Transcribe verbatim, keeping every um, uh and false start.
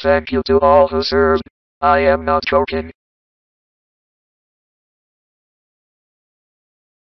Thank you to all who served. I am not joking.